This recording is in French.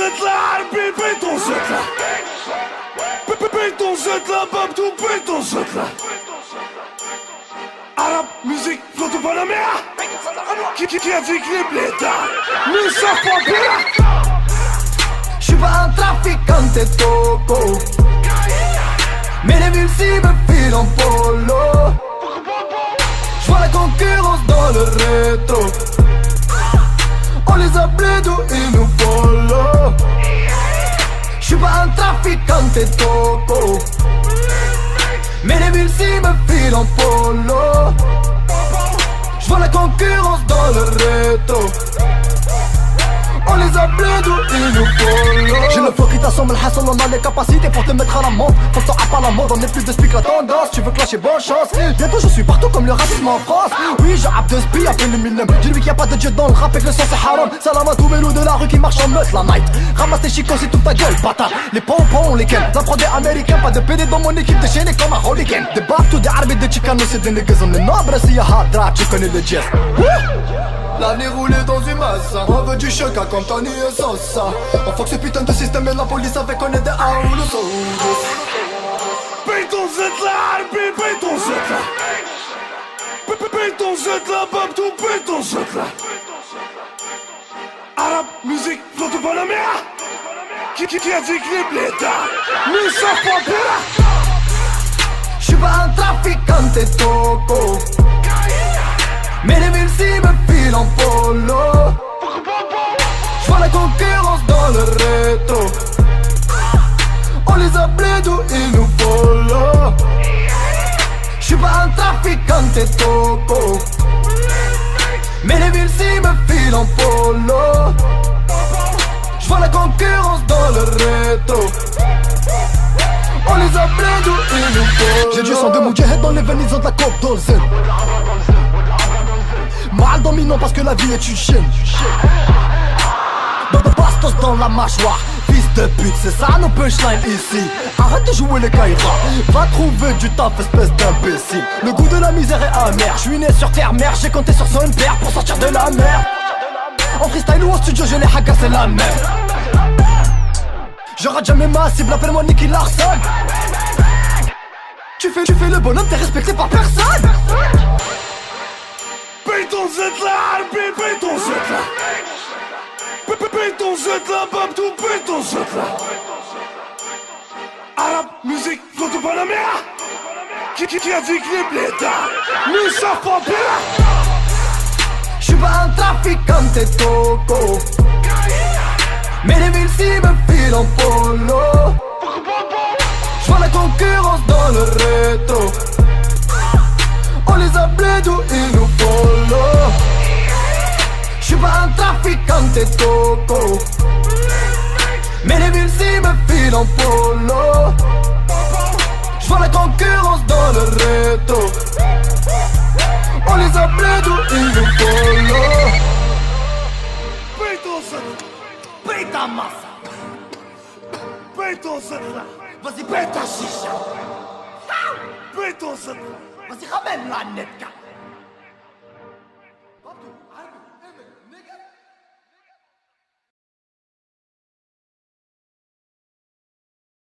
زتلة عربي بيتو زتلة بيتو زتلة بابدو بيتو زتلة عرب musique flotte Panamera qui a dit clip l'état ne savent pas bien. J'suis pas un trafiquant de topo, mais les villes si me filent en polo. J'vois la concurrence dans le rétro. On les appelait d'où ils nous follow. J'suis pas un trafiquant de topo, mais les villes si me filent en polo. J'vois la concurrence dans le rétro. On les appelait d'où ils nous follow. J'ai le flow qui t'assomme le hassle, on a les capacités pour te mettre à la mode. Faut que t'en pas la mode, on est plus de speak la tendance. Tu veux clasher, bonne chance. Bientôt je suis partout comme le racisme en France. Oui je rappe de spi, appelle le Eminem. Dis-lui qu'il y a pas de dieu dans le rap et que le son c'est haram. Salam à tous mes loups de la rue qui marchent en meute la night. Ramasse tes chicots c'est toute ta gueule, bâtard. Les pompons on les ken, la prod des américains. Pas de PD dans mon équipe déchaînée comme un hooligan. Des baps ou des arbitres de Chicano, c'est des niggas on est nobles. Si y'a hard rap, tu connais le jazz. L'avenir roulé dans une masse. On veut du choc à comme Tony et Sosa. On fuck ce putain de système et la police avec on est des haoulos. بيتو زتلة عربي بيتو زتلة بيتو زتلة بابدو بيتو زتلة عرب musique flotte Panamera qui a dit clip l'état ne savent pas bien. J'suis pas un trafiquant de topo, mais les villes si me filent en polo. J'vois la concurrence dans le rétro. On les appelait d'où ils nous follow. J'suis pas un trafiquant de topo, mais les villes si me filent en polo. J'vois la concurrence dans le rétro. On les appelait d'où ils nous follow. J'ai du sang de Moudjahed dans les veines, ils ont de la coke dans le zen. Mal dominant parce que la vie est une chaîne. Bastos dans la mâchoire. Fils de pute, c'est ça nos punchlines ici. Arrête de jouer les caïras. Va trouver du taf, espèce d'imbécile. Le goût de la misère est amer. J'suis né sur terre mère, j'ai compté sur son père pour sortir de la mer. En freestyle ou au studio, je les haga, c'est la même. Je rate jamais ma cible, appelle-moi Nicky Larson. Tu fais le bonhomme, t'es respecté par personne. بيتو زتلة عربي بيتو زتلة بيتو زتلة بابدو بيتو زتلة عرب musique flotte Panamera qui a dit clip l'état ne savent pas bien. J'suis pas un trafiquant de topo, mais les villes si me filent en polo. J'vois la concurrence dans le rétro. On les appelait d'où ils nous follow. J'suis pas un trafiquant de topo, mais les villes si me filent en polo. J'vois la concurrence dans le rétro. On les appelait d'où ils nous follow. بيتو زتلة Peta massa, بيتو زتلة vas-y pète ta chicha. بيتو زتلة Vas-y ramène la nette.